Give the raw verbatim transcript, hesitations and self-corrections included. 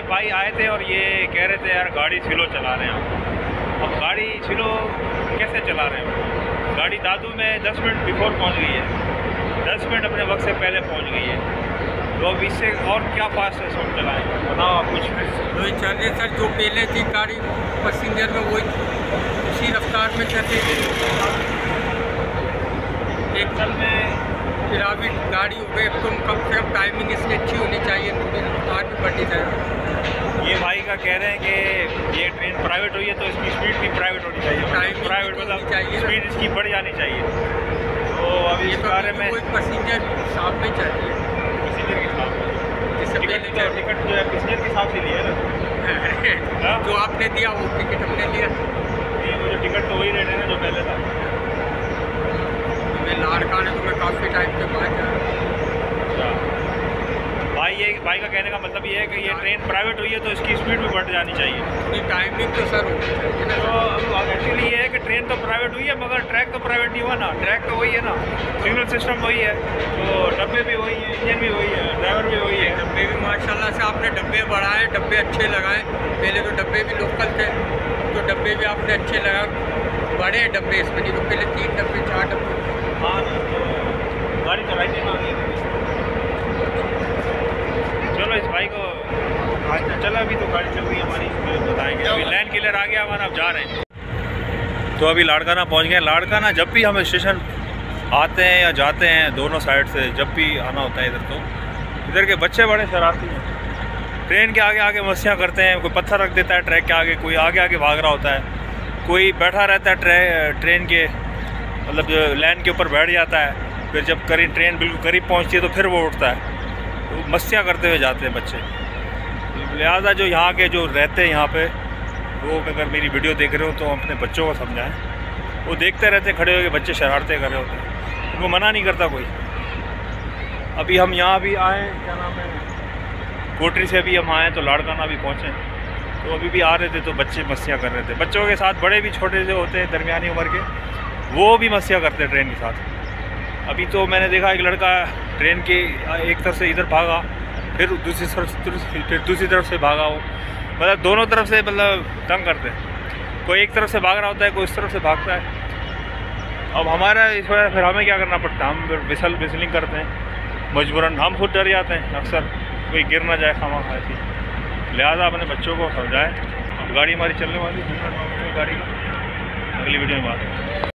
भाई आए थे और ये कह रहे थे यार गाड़ी स्लो चला रहे हैं आप। अब गाड़ी स्लो कैसे चला रहे हैं? गाड़ी दादू में दस मिनट बिफोर पहुंच गई है, दस मिनट अपने वक्त से पहले पहुंच गई है। तो अब इससे और क्या फास्ट है सब चलाएँ? बताओ आप कुछ। वही चल रही सर, जो पहले थी गाड़ी पैसेंजर में वही उसी रफ्तार में चलती थी। एक साल में फिर अभी गाड़ी हो गई, तो कम से कम टाइमिंग इसकी अच्छी होनी चाहिए, थोड़ी रफ्तार भी बढ़नी चाहिए। ये भाई का कह रहे हैं कि ये ट्रेन प्राइवेट हुई है तो इसकी स्पीड भी प्राइवेट होनी चाहिए, टाइमिंग प्राइवेट मतलब चाहिए, स्पीड इसकी बढ़ जानी चाहिए। तो अभी इस बारे में कोई पैसेंजर साथ में चाहिए, पैसेंजर के साथ जिससे टिकट जो टिकट जो है पैसेंजर के हिसाब से लिया है ना, जो आपने दिया वो टिकट हमने लिया। ये वो जो टिकट तो वही रेट है ना जो पहले था। मैं लाड़का ने तो मैं काफ़ी टाइम के बाद जा रहा हूँ। भाई ये भाई का कहने का मतलब ये है कि ये ट्रेन प्राइवेट हुई है तो इसकी स्पीड भी बढ़ जानी चाहिए। थोड़ी टाइमिंग तो सर होनी चाहिए ना। तो एक्चुअली ये है कि ट्रेन तो प्राइवेट हुई है मगर ट्रैक तो प्राइवेट नहीं हुआ ना, ट्रैक तो वही है ना, सिग्नल सिस्टम वही है, तो डब्बे भी वही है, इंजन भी वही है, ड्राइवर भी वही है। डब्बे भी माशाल्लाह से आपने डब्बे बढ़ाए, डब्बे अच्छे लगाए। पहले तो डब्बे भी लोकल थे, तो डब्बे भी आपने अच्छे लगाए, बड़े डब्बे इसमें नहीं, तो पहले तीन डब्बे चार डब्बे। हाँ तो गाड़ी तो राइट में आ गई। चलो इस भाई को चला, अभी तो गाड़ी चल रही है हमारी, बताएंगे। अभी लाइन क्लियर आ गया हमारा, अब जा रहे हैं। तो अभी लाड़काना पहुंच गए। लाड़काना जब भी हम स्टेशन आते हैं या जाते हैं, दोनों साइड से जब भी आना होता है इधर, तो इधर के बच्चे बड़े शरारती हैं। ट्रेन के आगे आगे मस्तियाँ करते हैं, कोई पत्थर रख देता है ट्रैक के आगे, कोई आगे आगे भाग रहा होता है, कोई बैठा रहता है ट्रे ट्रेन के मतलब जो लाइन के ऊपर बैठ जाता है, फिर जब करीब ट्रेन बिल्कुल करीब पहुंचती है तो फिर वो उठता है। तो मस्तियाँ करते हुए जाते हैं बच्चे। लिहाजा जो यहाँ के जो रहते हैं यहाँ पे, वो अगर मेरी वीडियो देख रहे हो तो अपने बच्चों को समझाएं। वो देखते रहते खड़े होकर, बच्चे शरारतें कर रहे होते हैं, उनको मना नहीं करता कोई। अभी हम यहाँ भी आए, क्या नाम है, कोटरी से भी हम आए तो लाड़काना भी पहुँचे। तो अभी भी आ रहे थे तो बच्चे मस्तियाँ कर रहे थे। बच्चों के साथ बड़े भी छोटे जो होते हैं दरमियानी उम्र के, वो भी मस्तियाँ करते हैं ट्रेन के साथ। अभी तो मैंने देखा एक लड़का ट्रेन के एक तरफ से इधर भागा, फिर दूसरी तरफ फिर दूसरी तरफ से भागा। वो मतलब दोनों तरफ से मतलब तंग करते हैं। कोई एक तरफ से भाग रहा होता है, कोई इस तरफ से भागता है। अब हमारा इस वजह फिर हमें क्या करना पड़ता है, हम फिर विसल विसलिंग करते हैं मजबूरन। हम खुद डर जाते हैं अक्सर, कोई गिर ना जाए खामा खा ऐसी। लिहाजा अपने बच्चों को समझाएं। गाड़ी हमारी चलने वाली, गाड़ी अगली वीडियो में बात है।